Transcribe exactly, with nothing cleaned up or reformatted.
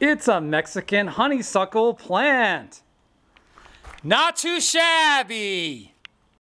It's a Mexican honeysuckle plant. Not too shabby.